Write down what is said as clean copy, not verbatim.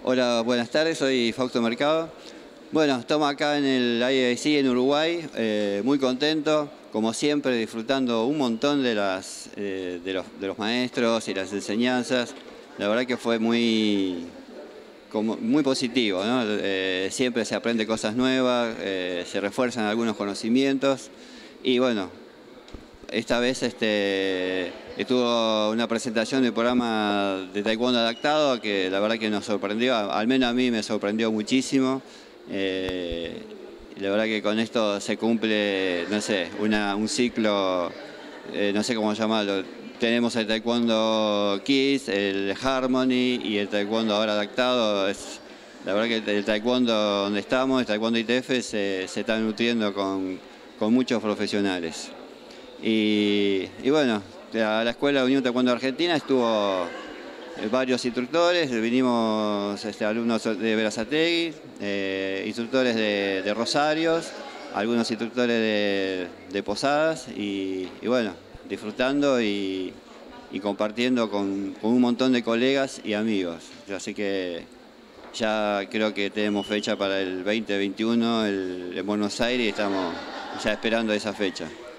Hola, buenas tardes, soy Fausto Mercado. Bueno, estamos acá en el IAC en Uruguay, muy contento, como siempre, disfrutando un montón de los maestros y las enseñanzas. La verdad que fue muy positivo, ¿no? Siempre se aprende cosas nuevas, se refuerzan algunos conocimientos y bueno, esta vez estuvo una presentación del programa de Taekwondo adaptado que la verdad que nos sorprendió, al menos a mí me sorprendió muchísimo. La verdad que con esto se cumple, no sé, un ciclo, no sé cómo llamarlo. Tenemos el Taekwondo Kids, el Harmony y el Taekwondo ahora adaptado. La verdad que el Taekwondo donde estamos, el Taekwondo ITF, se está nutriendo con muchos profesionales. Y bueno, a la Escuela Unión Taekwondo Argentina estuvo varios instructores, vinimos alumnos de Berazategui, instructores de Rosarios, algunos instructores de Posadas y bueno, disfrutando y compartiendo con un montón de colegas y amigos. Así que ya creo que tenemos fecha para el 2021 en Buenos Aires y estamos ya esperando esa fecha.